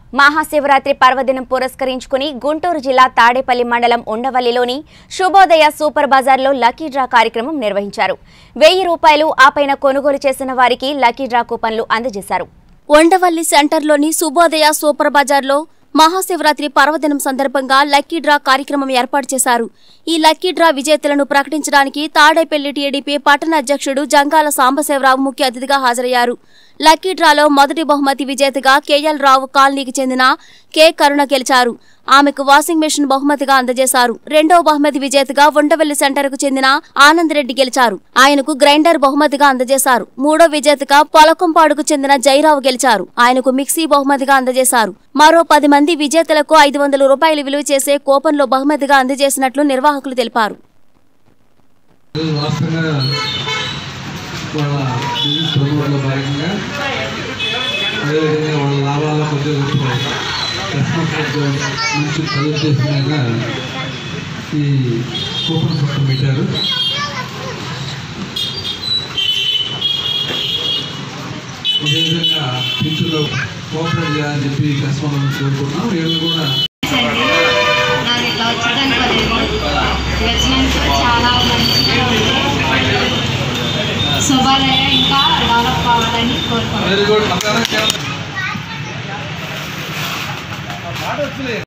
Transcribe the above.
మహాశివరాత్రి పర్వదినం పురస్కరించుకుని గుంటూరు జిల్లా తాడేపల్లి మండలం ఉండవల్లిలోని శుభోదయ సూపర్ బజార్లో లక్కీ డ్రా కార్యక్రమం నిర్వహించారు. 1000 రూపాయలు ఆపైన కొనుగోలు చేసిన వారికి లక్కీ డ్రా కూపన్లు అందజేశారు. ఉండవల్లి సెంటర్లోని శుభోదయ సూపర్ బజార్లో మహాశివరాత్రి పర్వదినం సందర్భంగా లక్కీ డ్రా కార్యక్రమం ఏర్పాటు చేశారు. ఈ లక్కీ డ్రా విజేతలను ప్రకటించడానికి తాడేపల్లి టీడీపీ పట్టణ అధ్యక్షుడు జంగాల సాంబశివరావు ముఖ్య అతిథిగా హాజరయ్యారు. లక్కీ డ్రాలో మొదటి బహుమతి విజేతగా కేఎల్ రావు కాలనీకి చెందిన కె కరుణ గెలిచారు. ఆమెకు వాషింగ్ మెషిన్ బహుమతిగా అందజేశారు. రెండో బహుమతి విజేతగా ఉండవల్లి సెంటర్కు చెందిన ఆనంద్ రెడ్డి గెలిచారు. ఆయనకు గ్రైండర్ బహుమతిగా అందజేశారు. మూడో విజేతగా పొలకంపాడుకు చెందిన జైరావు గెలిచారు. ఆయనకు మిక్సీ బహుమతిగా అందజేశారు. మరో 10 మంది విజేతలకు 500 రూపాయలు విలువ చేసే కూపన్లో బహుమతిగా అందజేసినట్లు నిర్వాహకులు తెలిపారు. మంచి చదువు చేసిన ఈ కూపన్ సిస్టమ్ పెట్టారు. అదేవిధంగా ఫ్యూచర్లో కోఆపరేట్ చేయాలని చెప్పి కస్టమర్లను కోరుకుంటున్నాం. వీళ్ళు కూడా చాలా శుభోదయ ఇంకా డెవలప్ కావాలని కోరుకుంటున్నాం.